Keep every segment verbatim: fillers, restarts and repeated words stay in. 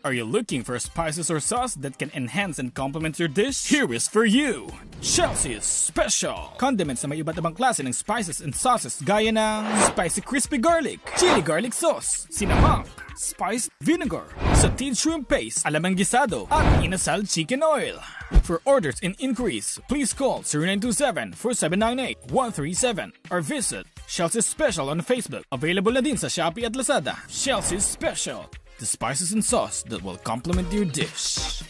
Are you looking for spices or sauce that can enhance and complement your dish? Here is for you! Chelsea's Special! Condiments na may iba't ibang klase ng spices and sauces gaya ng spicy crispy garlic, chili garlic sauce, cinnamon, spiced vinegar, sauteed shrimp paste, alamang gisado, at inasal chicken oil. For orders and inquiries, please call zero nine two seven, four seven nine eight, one three seven or visit Chelsea's Special on Facebook. Available na din sa Shopee at Lazada. Chelsea's Special, the spices and sauce that will complement your dish.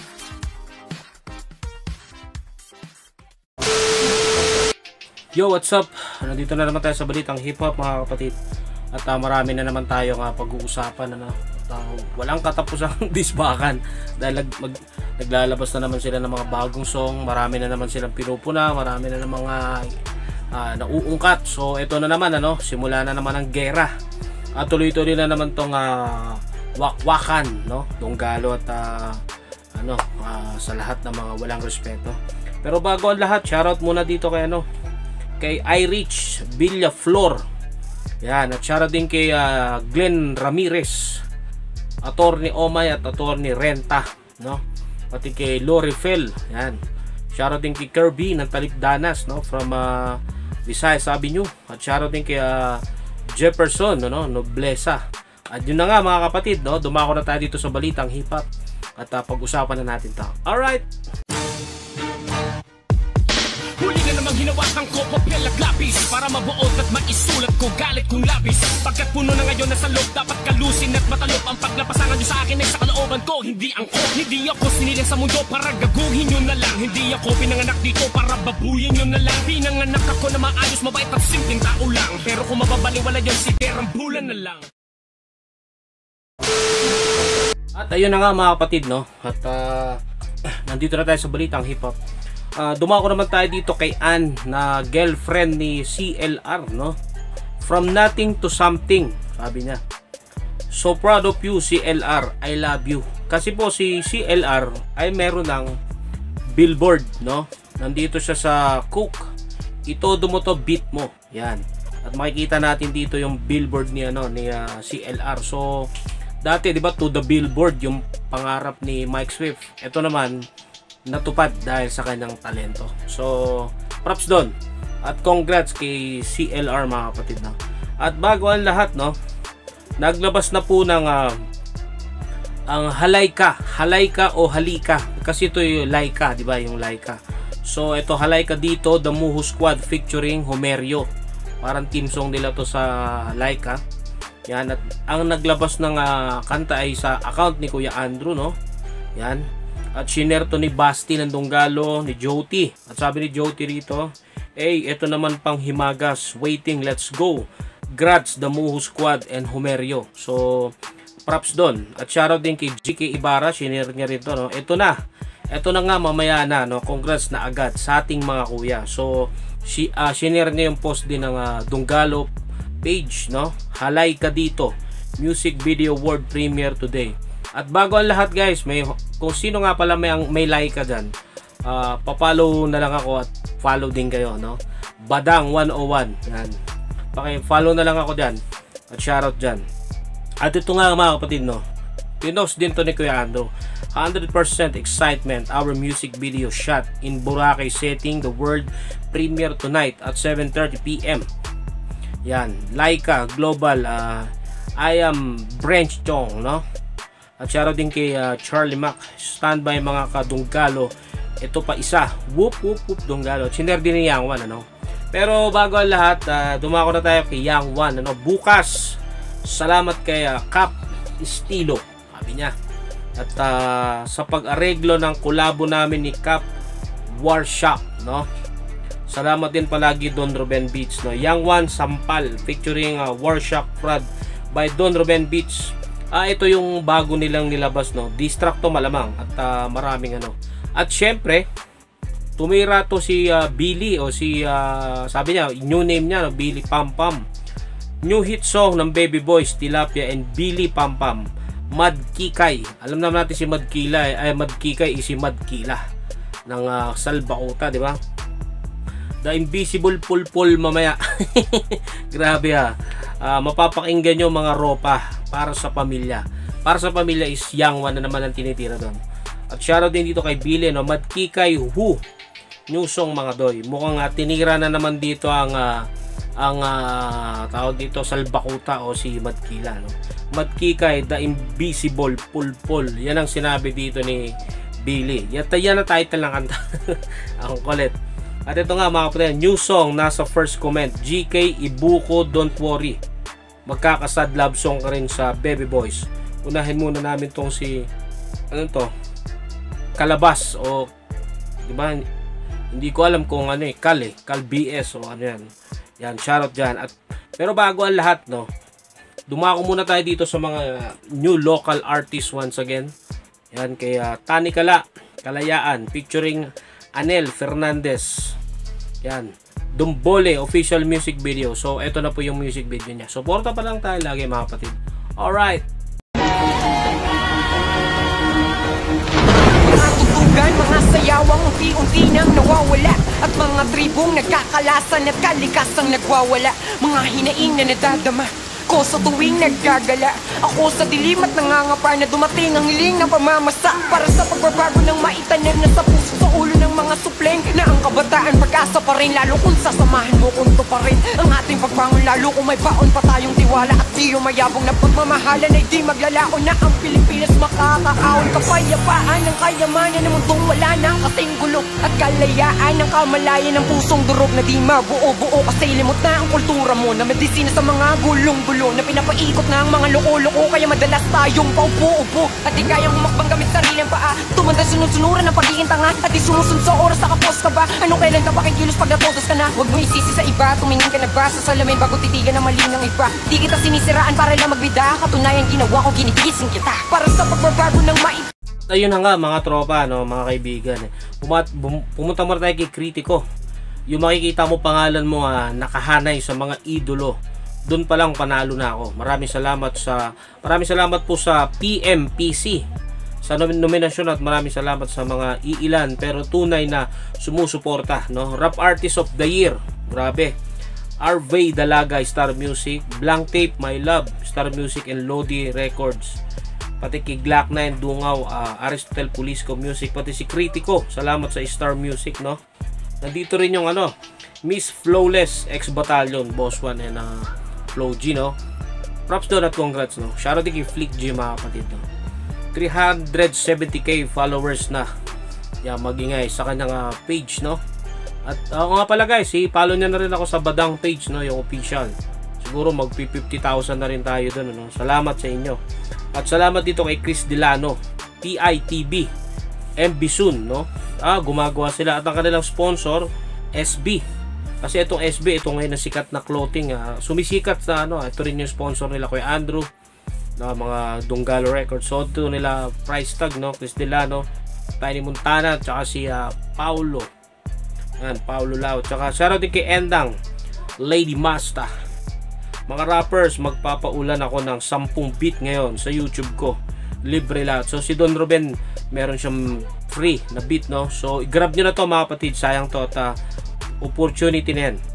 Yo, what's up? Nandito na naman tayo sa balitang hip-hop mga kapatid. At uh, marami na naman tayo nga pag-uusapan. Ano? At, uh, walang katapusang disbakan. Dahil nag, mag, naglalabas na naman sila ng mga bagong song. Marami na naman silang pinupuna. Marami na naman mga uh, nauungkat. So ito na naman, ano? Simula na naman ang gera. At tuloy-tuloy na naman tong uh, wakwakan, no? Donggalo at uh, ano, uh, sa lahat ng mga walang respeto. Pero bago ang lahat, shoutout muna dito kay ano, kay Irich Villaflor. Yan, at shoutout din kay uh, Glenn Ramirez, Attorney Omay at Attorney Renta, no? Pati kay Lori Fel. Yan. Shoutout din kay Kirby ng Talipdanas, no? From uh, Visayas Avenue. At shoutout din kay uh, Jefferson, no? Noblesa. At yun na nga mga kapatid, no? Dumako na tayo dito sa balitang hip-hop at uh, pag-usapan na natin ito. Alright! Huli na namang hinawakan ko papel at lapis para mabuot at maisulat ko galit kong labis. Pagkat puno na ngayon nasa loob, dapat kalusin at matalop. Ang paglapasangan nyo sa akin ay sa kalooban ko. Hindi ang ko, hindi ako sinilang sa mundo para gaguhin nyo na lang. Hindi ako pinanganak dito para babuyin nyo na lang. Pinanganak ako na maayos, mabait at simpleng tao lang. Pero kung mababaliwala yun, si Terang bulan na lang. At ayun na nga mga kapatid, no? At uh, nandito na tayo sa balitang hip-hop. Uh, dumako naman tayo dito kay Ann na girlfriend ni C L R, no? From nothing to something, sabi niya. So proud of you C L R, I love you. Kasi po si C L R ay meron ng billboard, no? Nandito siya sa Cook. Itodo mo to, beat mo. Yan. At makikita natin dito yung billboard ni ano ni uh, C L R. So dati, di ba, to the billboard yung pangarap ni Mike Swift. Ito naman natupad dahil sa kanyang talento. So, props doon. At congrats kay C L R mga kapatid, no? At bago ang lahat, no, naglabas na po ng uh, ang HALYKA. HALYKA o HALYKA. Kasi ito yung Laika, di ba? Yung Laika. So, ito HALYKA dito, The Muhu Squad featuring Homerio. Parang team song nila to sa Laika. Yan, at ang naglabas ng uh, kanta ay sa account ni Kuya Andrew, no? Yan. At shinare to ni Basti ng Donggalo, ni Joti. At sabi ni Joti rito, hey, eto naman pang himagas, waiting, let's go. Grats, The Muhu Squad and Homerio. So, props doon. At shoutout din kay G K Ibarra, shinare niya rito, no? Ito na. Ito na nga mamaya na, no? Congrats na agad sa ating mga kuya. So, si, uh, shinare niya yung post din ng uh, Donggalo page, no? HALYKA dito. Music Video World Premiere today. At bago ang lahat guys, may kung sino nga pala may may like ka diyan, uh, pa-follow na lang ako at follow din kayo, no? Badang one oh one. Yan. Paki-follow na lang ako diyan at shoutout diyan. At ito nga mga kapatid, no. Pinost din to ni Kuya Andrew. one hundred percent excitement, our music video shot in Boracay setting, the world premiere tonight at seven thirty p m Yan, Laika Global. uh, I am Branch Chong, no? At shoutout din kay uh, Charlie Mac. Standby mga kadunggalo. Ito pa isa. Whoop whoop whoop Donggalo. Sinare din ni Yang One, ano? Pero bago ang lahat, uh, dumako na tayo kay Yang One, ano? Bukas, salamat kay uh, Cap Estilo, sabi niya. At uh, sa pag-areglo ng kolabo namin ni Cap Workshop, no? Salamat din palagi Don Ruben Beats, no? Yang One Sampal featuring uh, Workshop Frad by Don Ruben Beats. Ah, ito yung bago nilang nilabas, no? Distracto malamang at uh, maraming ano. At syempre, tumira to si uh, Billy o si uh, sabi niya, new name niya, no? Billy Pam Pam. New hit song ng Baby Boys, Tilapia and Billy Pam Pam. MADKIKAY. Alam naman natin si MADKILA, ay MADKIKAY is si MADKILA ng uh, Salbakuta, di ba? The Invisible Pulpol mamaya. Grabe ha. Uh, mapapakinggan nyo mga ropa para sa pamilya. para sa pamilya is Young One na naman ang tinitira doon. At shoutout din dito kay Billy, no? Madkikay Who new song mga doy. Mukhang uh, tinira na naman dito ang uh, ang uh, tawag dito Salbakuta o si Madkila, no? Madkikay the Invisible Pulpol. Yan ang sinabi dito ni Billy. Yan, yan ang title ng kanta. Ang kulit. At ito nga mga kapatid, new song nasa first comment. G K Ibuko Don't Worry. Magkakasad love song ka rin sa Baby Boys. Unahin muna namin tong si ano to? Kalabas o di ba? Hindi ko alam kung ano eh, Kal eh, Kal B S o ano yan. Yan, shoutout dyan. At, pero bago ang lahat, no, dumako muna tayo dito sa mga new local artists once again. Yan, kay uh, Tani Kala, Kalayaan, featuring Anel Fernandez. Yan, Dumbole, official music video. So, ito na po yung music video niya. Suporta pa lang tayo lagi mga kapatid. Alright. Mga mga sayawang unti-unti nang nawawala, at mga tribong nagkakalasan at kalikasang nagwawala. Mga hinaing na nadadama ko sa tuwing naggagala. Ako sa dilim at nangangapa na dumating ang hiling ng pamamasa para sa pagbabago ng maitanim na sa puso sa ulo ng mga supleng na ang kabataan pag-asa pa rin, lalo kung sasamahan mo kung to pa rin ang ating pagbangon, lalo kung may baon pa tayong tiwala at di yung mayabong na pagmamahalan ay di maglalaon na ang Pilipinas makakakaon. Kapayapaan ng kayamanan ng mundong wala na kasing gulo at kalayaan ng kamalayan ng pusong durog na di mabuo-buo kasi limot na ang kultura mo na medisina sa mga gulong-gulo na pinapaikot na ang mga loko-loko, kaya madalas tayong paupo-upo at di kayang humakbang gamit sariling paa. Tumanda sunod-sunuran ng pagiging tanga at di sumusunod sa oras, nakapos ka ba? Ano kailan ka pakikilos pag napotos ka na? Huwag mo isisi sa iba, tumingin ka na ba sa salamin bago titigan ang mali ng iba? Di kita sinisiraan para lang magbida, katunayan ginawa ko, ginigising kita para sa pagbabago ng mai. Ayun na nga mga tropa, no, mga kaibigan. Pumat, bum, pumunta mo tayo kay Kritiko. Yung makikita mo pangalan mo uh, nakahanay sa mga idolo, doon pa lang panalo na ako. Maraming salamat sa maraming salamat po sa P M P C sa nominasyon at maraming salamat sa mga iilan pero tunay na sumusuporta, no? Rap Artist of the Year, grabe. Arvey Dalaga, Star Music. Blank Tape, My Love, Star Music and Lodi Records. Pati kay Glock nine, Dungaw, uh, Aristotle Pulisco Music, pati si Kritiko, salamat sa Star Music, no? Nandito rin yung ano, Miss Flawless, ex-battalion, Boss one and uh, Flow G, no? Props doon at congrats, no? Shoutout kay Flick G, mga kapatid, no? three hundred seventy K followers na. Yan, magingay sa kanyang uh, page, no? At ako uh, nga pala guys, i-follow niya na rin ako sa Badang page, no? Yung official. Siguro mag fifty thousand na rin tayo doon, no? Salamat sa inyo. At salamat dito kay Chris Delano, P I T B, M B Soon, no? Ah, gumagawa sila at ang kanilang sponsor, S B. Kasi itong S B, ito ngayon na sikat na clothing, uh, sumisikat sa ano, ito rin yung sponsor nila kay Andrew, na mga Dunggalo Records. So ito nila price tag, no? Chris Delano, Tiny Montana, tsaka si uh, Paulo. Yan, Paulo Lao. Tsaka shoutout din kay Endang, Lady Masta. Mga rappers, magpapaulan ako ng sampung beat ngayon sa YouTube ko. Libre lahat. So si Don Ruben, meron siyang free na beat, no? So i-grab nyo na to mga kapatid, sayang to at uh, opportunity na yan.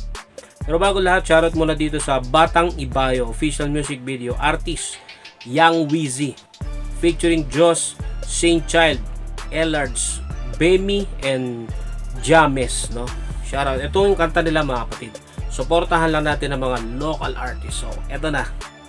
Pero bago lahat, shoutout muna dito sa Batang Ibayo, official music video, artist Young Wheezy, featuring Joss, Saint Child, Ellards, Bemi, and James, no? Shoutout. Ito yung kanta nila mga kapatid. Suportahan lang natin ang mga local artists. So, eto na.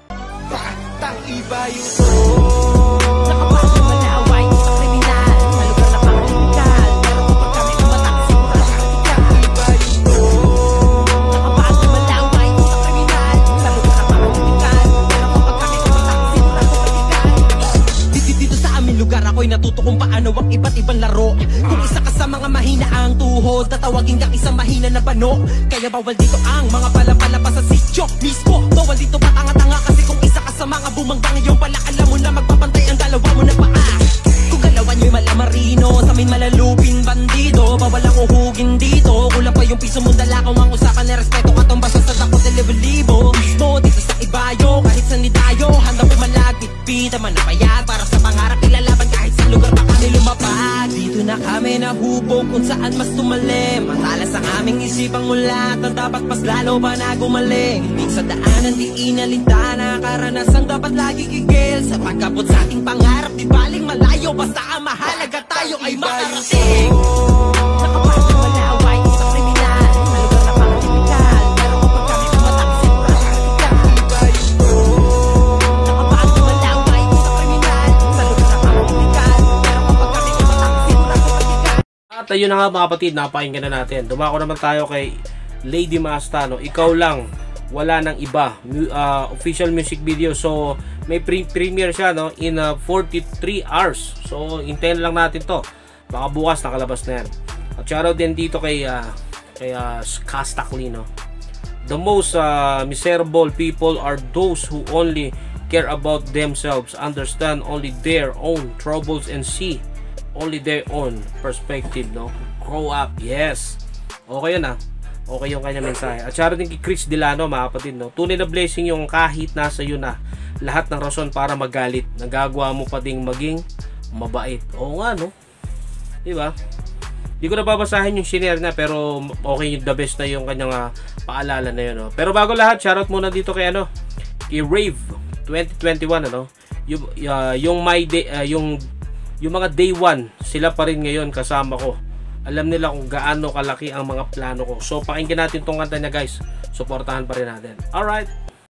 Batang Ibayo to, nakapasok na malaway sa kriminal, sa lugar na pangkikal, pero kapag kami tumatang siguro sa kritikal. Ibayo to, nakapasok na malaway sa kriminal, sa lugar na pangkikal, pero kapag kami tumatang siguro sa kritikal. Dito dito sa aming lugar ako'y natuto kung paano ang iba't ibang laro. Kung isa ka sa mga mahina ang tuhod, tatawagin kang isang mahina na bano. Kaya bawal dito ang mga palapala pa sa sityo mismo. Bawal dito patanga-tanga kasi kung isa ka sa mga bumangbang yung pala alam mo na magpapantay ang dalawa mo na paa. Kung galawan nyo'y malamarino, sa amin malalupin bandido. Bawal ang uhugin dito, kulang pa yung piso mong dalakaw. Ang usapan na respeto katong basta sa dako sa libo-libo. Mismo dito sa Ibayo, kahit sa nidayo, handang may malagpit-pita man napayat para sa pangarap nilalaban kahit sa lugar pa kami lumapag. Dito Doon na kami nahubog kung saan mas tumalim. Matalas ang aming isipang mula at dapat mas lalo pa na gumaling. Hindi sa daanan di inalintana, karanasang dapat lagi gigil. Sa pagkabot sa ating pangarap di baling malayo, basta ang mahalaga tayo ay makarating. Nakapasok malaway sa kriminal, sa lugar na pang-tipikal, pero kapag kami tumatang sigurado radikal. Nakapasok malaway sa kriminal, sa lugar na pang-tipikal, pero kapag kami tumatang sigurado radikal. At ayun na nga mga kapatid, napakinggan na natin. Dumako naman tayo kay Lady Masta, no? Ikaw lang, wala nang iba. Uh, official music video. So may pre premiere siya, no, in uh, forty-three hours. So hintayin lang natin to. Baka bukas nakalabas na yan. At shoutout din dito kay uh, kay uh, Kastakli, no? The most uh, miserable people are those who only care about themselves, understand only their own troubles, and see only their own perspective, no? Grow up. Yes. Okay yun, ah. Okay yung kanya mensahe. At shoutout din kay Chris Delano, mga kapatid, no? Tunay na blessing yung kahit nasa iyo na lahat ng rason para magalit, nagagawa mo pa ding maging mabait. Oo nga, no? Diba? Hindi ko na babasahin yung shinare na, pero okay yung the best na yung kanyang uh, paalala na yun, no? Pero bago lahat, shoutout muna dito kay ano, kay Rave twenty twenty-one, ano? Yung uh, yung my day, uh, yung yung mga day one, sila pa rin ngayon kasama ko. Alam nila kung gaano kalaki ang mga plano ko. So pakinggan natin tong kanta niya, guys. Suportahan pa rin natin. Alright.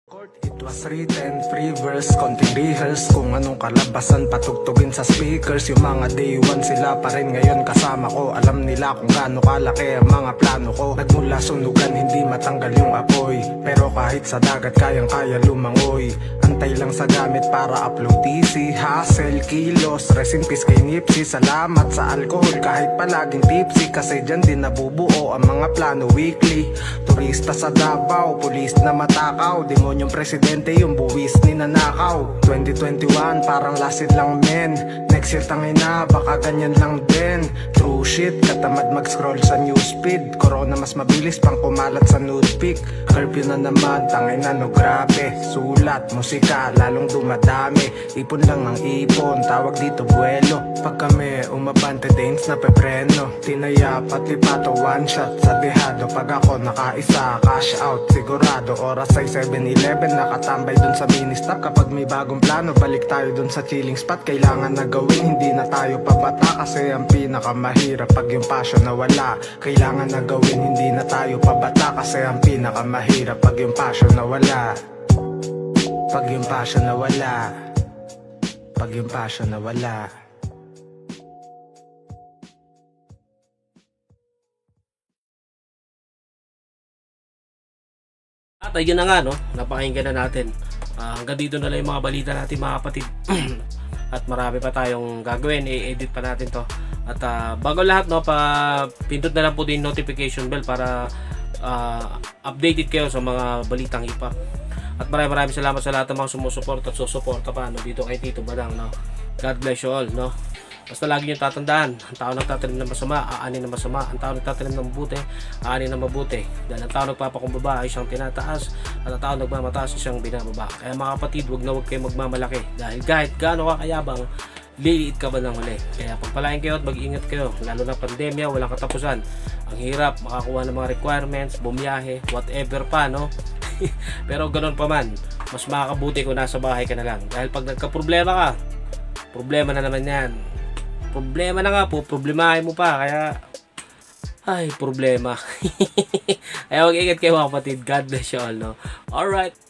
It was written, free verse, konting rehearse. Kung anong kalabasan, patugtugin sa speakers. Yung mga day one, sila pa rin ngayon kasama ko. Alam nila kung gaano kalaki ang mga plano ko. Nagmula sunugan, hindi matanggal yung apoy. Pero kahit sa dagat, kayang-kaya lumangoy. Antay lang sa gamit para upload T C. Hustle, kilos, rest in peace kay Nipsey. Salamat sa alcohol kahit palaging tipsy. Kasi dyan din nabubuo ang mga plano weekly. Turista sa Davao, pulis na matakaw. Demonyong presidente, yung buwis ni nanakaw. Twenty twenty-one, parang lasid lang men. Next year tangina, baka ganyan lang din. True shit, katamad mag-scroll sa newsfeed. Corona mas mabilis pang kumalat sa nude pic. Curfew na naman, tangina no grabe. Sulat, musika, lalong dumadami. Ipon lang ang ipon, tawag dito buwelo. Pag kami umabante dance na pepreno. Tinaya pati pato, one shot sa dehado. Pag ako nakaisa, cash out sigurado. Oras ay seven eleven, nakatambay dun sa mini-stop. Kapag may bagong plano, balik tayo dun sa chilling spot. Kailangan na gawin, hindi na tayo pabata. Kasi ang pinakamahirap pag yung passion na wala. Kailangan na gawin, hindi na tayo pabata. Kasi ang pinakamahirap pag yung passion na wala. Pag yung passion na wala. Pag yung passion na wala. At ayun na nga, no, napakinggan na natin. Uh, hanggang dito na lang yung mga balita natin, mga kapatid. At marami pa tayong gagawin, i-edit pa natin to. At uh, bago lahat, no, pa pindot na lang po din notification bell para uh, updated kayo sa mga balitang hip-hop. At maraming maraming salamat sa lahat ng mga sumusuporta at susuporta pa, no, dito kay Tito Badang, no. God bless you all, no. Basta lagi nyo tatandaan, ang tao nagtatanim ng masama, aanin ng masama. Ang tao nagtatanim ng mabuti, aanin ng mabuti. Dahil ang tao nagpapakumbaba ay siyang tinataas, at ang tao nagmamataas ay siyang binababa. Kaya mga kapatid, huwag na huwag kayo magmamalaki. Dahil kahit gaano kakayabang, liliit ka ba ng huli. Kaya pagpalain kayo at mag-ingat kayo. Lalo na pandemya, walang katapusan. Ang hirap makakuha ng mga requirements, bumiyahe, whatever pa, no? Pero ganoon pa man, mas makakabuti kung nasa bahay ka na lang. Dahil pag nagka-problema ka, problema na naman yan. Problema na nga po, problemahin mo pa. Kaya, ay, problema. Kaya mag-ingat kayo mga kapatid. God bless you all, no? Alright.